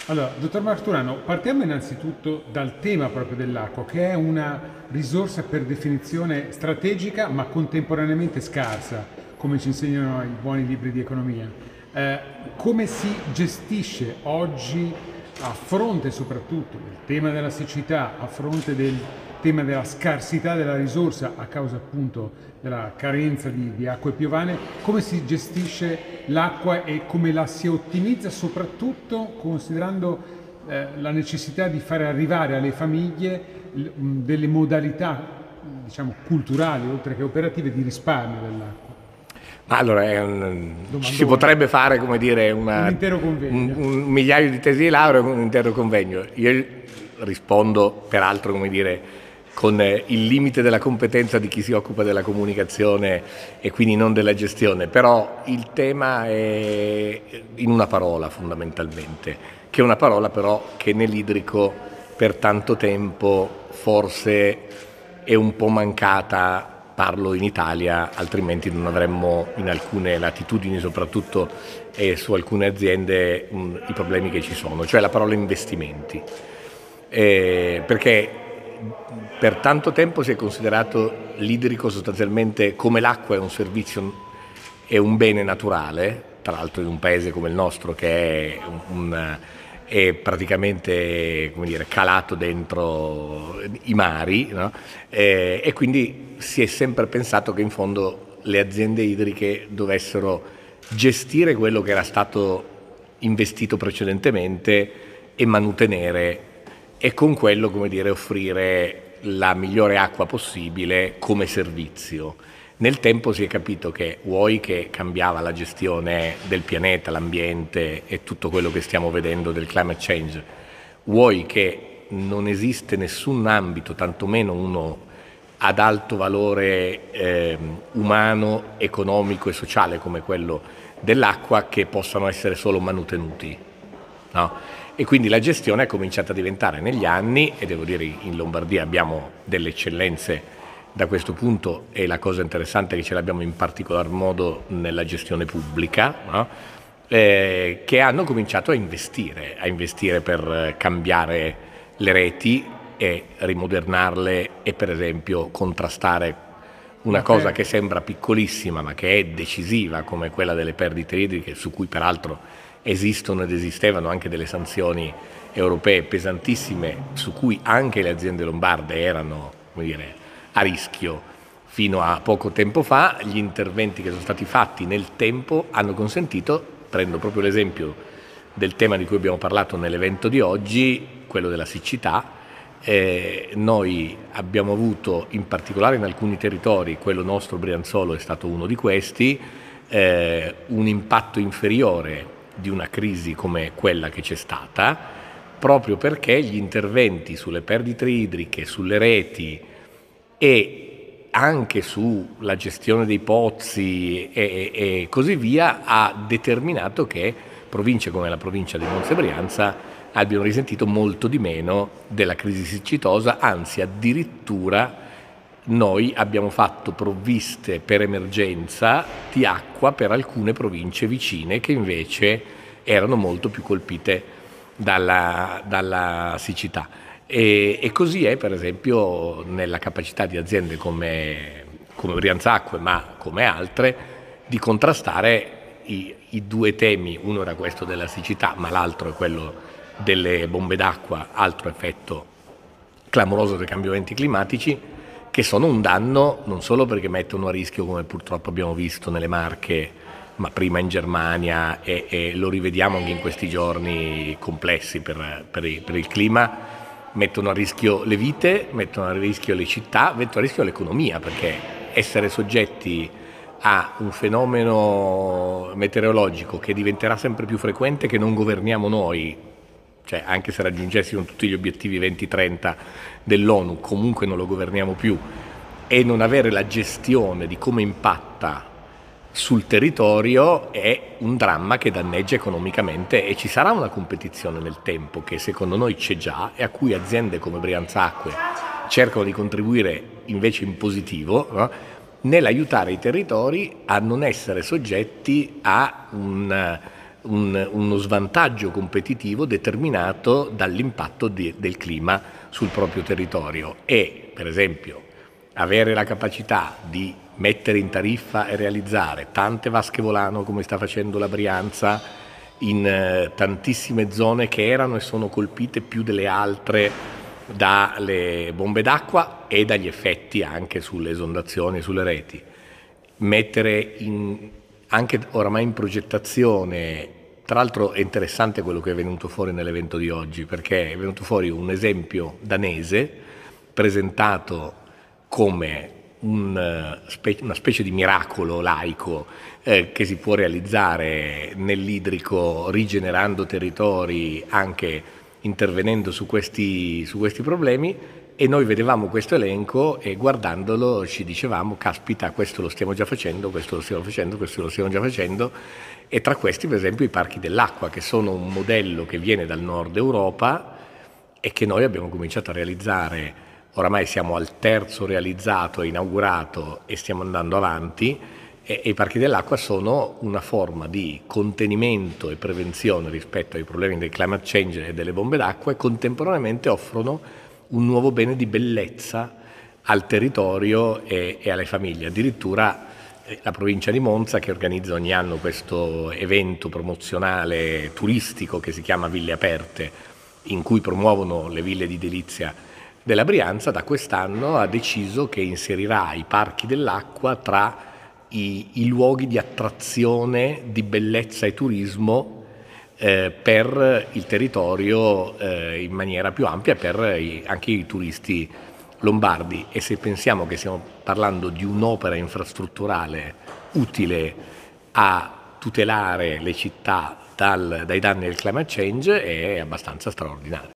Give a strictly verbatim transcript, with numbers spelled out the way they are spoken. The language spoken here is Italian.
Allora, dottor Marturano, partiamo innanzitutto dal tema proprio dell'acqua, che è una risorsa per definizione strategica ma contemporaneamente scarsa, come ci insegnano i buoni libri di economia. Eh, come si gestisce oggi, a fronte soprattutto del tema della siccità, a fronte del tema della scarsità della risorsa a causa appunto della carenza di, di acque piovane, come si gestisce l'acqua e come la si ottimizza, soprattutto considerando eh, la necessità di fare arrivare alle famiglie l- mh, delle modalità, diciamo, culturali, oltre che operative, di risparmio dell'acqua. Ma allora, è un- ci si Domandone. potrebbe fare, come dire, Un una- intero un, convegno. un migliaio di tesi di laurea, un intero convegno. Io rispondo, peraltro, come dire, con eh, il limite della competenza di chi si occupa della comunicazione e quindi non della gestione, però il tema è in una parola fondamentalmente, che è una parola però che nell'idrico per tanto tempo forse è un po' mancata. Parlo in Italia, altrimenti non avremmo in alcune latitudini soprattutto e su alcune aziende mh, i problemi che ci sono, cioè la parola investimenti. Eh, perché per tanto tempo si è considerato l'idrico sostanzialmente come l'acqua è un servizio, è un bene naturale, tra l'altro in un paese come il nostro che è, un, è praticamente, come dire, calato dentro i mari, no? eh, e quindi si è sempre pensato che in fondo le aziende idriche dovessero gestire quello che era stato investito precedentemente e manutenere e con quello, come dire, offrire la migliore acqua possibile come servizio. Nel tempo si è capito che vuoi che cambiava la gestione del pianeta, l'ambiente e tutto quello che stiamo vedendo del climate change, vuoi che non esiste nessun ambito, tantomeno uno ad alto valore eh, umano, economico e sociale come quello dell'acqua, che possano essere solo manutenuti. No? E quindi la gestione è cominciata a diventare negli anni, e devo dire in Lombardia abbiamo delle eccellenze da questo punto, e la cosa interessante è che ce l'abbiamo in particolar modo nella gestione pubblica, no? eh, che hanno cominciato a investire, a investire per cambiare le reti e rimodernarle e per esempio contrastare una cosa che sembra piccolissima ma che è decisiva come quella delle perdite idriche, su cui peraltro esistono ed esistevano anche delle sanzioni europee pesantissime, su cui anche le aziende lombarde erano, come dire, a rischio fino a poco tempo fa. Gli interventi che sono stati fatti nel tempo hanno consentito, prendo proprio l'esempio del tema di cui abbiamo parlato nell'evento di oggi, quello della siccità. Eh, noi abbiamo avuto, in particolare in alcuni territori, quello nostro Brianzolo è stato uno di questi, eh, un impatto inferiore di una crisi come quella che c'è stata, proprio perché gli interventi sulle perdite idriche, sulle reti e anche sulla gestione dei pozzi e, e, e così via ha determinato che province come la provincia di Monza e Brianza abbiano risentito molto di meno della crisi siccitosa, anzi addirittura noi abbiamo fatto provviste per emergenza di acqua per alcune province vicine che invece erano molto più colpite dalla, dalla siccità. E, e così è per esempio nella capacità di aziende come, come Brianza Acque, ma come altre, di contrastare i, i due temi. Uno era questo della siccità, ma l'altro è quello delle bombe d'acqua, altro effetto clamoroso dei cambiamenti climatici, che sono un danno non solo perché mettono a rischio, come purtroppo abbiamo visto nelle Marche, ma prima in Germania, e, e lo rivediamo anche in questi giorni complessi per, per, il, per il clima, mettono a rischio le vite, mettono a rischio le città, mettono a rischio l'economia, perché essere soggetti a un fenomeno meteorologico che diventerà sempre più frequente, che non governiamo noi, cioè anche se raggiungessimo tutti gli obiettivi venti trenta dell'ONU, comunque non lo governiamo più, e non avere la gestione di come impatta sul territorio è un dramma che danneggia economicamente. E ci sarà una competizione nel tempo che secondo noi c'è già e a cui aziende come Brianza Acque cercano di contribuire invece in positivo, no? Nell'aiutare i territori a non essere soggetti a un un, uno svantaggio competitivo determinato dall'impatto di, del clima sul proprio territorio e, per esempio, avere la capacità di mettere in tariffa e realizzare tante vasche volano come sta facendo la Brianza in eh, tantissime zone che erano e sono colpite più delle altre dalle bombe d'acqua e dagli effetti anche sulle esondazioni e sulle reti. Mettere in, anche oramai in progettazione, tra l'altro è interessante quello che è venuto fuori nell'evento di oggi, perché è venuto fuori un esempio danese presentato come un, una specie di miracolo laico eh, che si può realizzare nell'idrico rigenerando territori anche intervenendo su questi, su questi problemi, e noi vedevamo questo elenco e guardandolo ci dicevamo caspita, questo lo stiamo già facendo, questo lo stiamo facendo, questo lo stiamo già facendo, e tra questi per esempio i parchi dell'acqua, che sono un modello che viene dal nord Europa e che noi abbiamo cominciato a realizzare. Oramai siamo al terzo realizzato e inaugurato e stiamo andando avanti, e, e i parchi dell'acqua sono una forma di contenimento e prevenzione rispetto ai problemi del climate change e delle bombe d'acqua, e contemporaneamente offrono un nuovo bene di bellezza al territorio e, e alle famiglie. Addirittura eh, la provincia di Monza, che organizza ogni anno questo evento promozionale turistico che si chiama Ville Aperte, in cui promuovono le ville di delizia della Brianza, da quest'anno ha deciso che inserirà i parchi dell'acqua tra i, i luoghi di attrazione di bellezza e turismo eh, per il territorio eh, in maniera più ampia, per i, anche i turisti lombardi. E se pensiamo che stiamo parlando di un'opera infrastrutturale utile a tutelare le città dal, dai danni del climate change, è abbastanza straordinario.